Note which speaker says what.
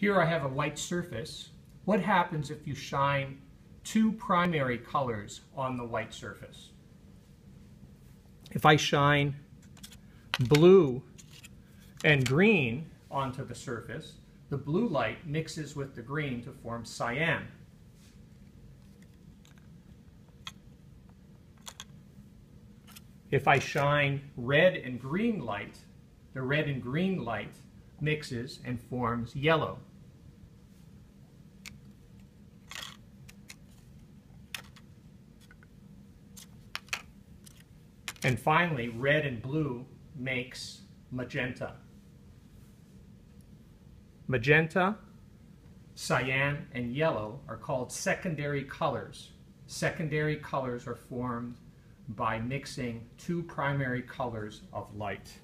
Speaker 1: Here I have a white surface. What happens if you shine two primary colors on the white surface? If I shine blue and green onto the surface, the blue light mixes with the green to form cyan. If I shine red and green light, the red and green light mixes and forms yellow. And finally, red and blue makes magenta. Magenta, cyan, and yellow are called secondary colors. Secondary colors are formed by mixing two primary colors of light.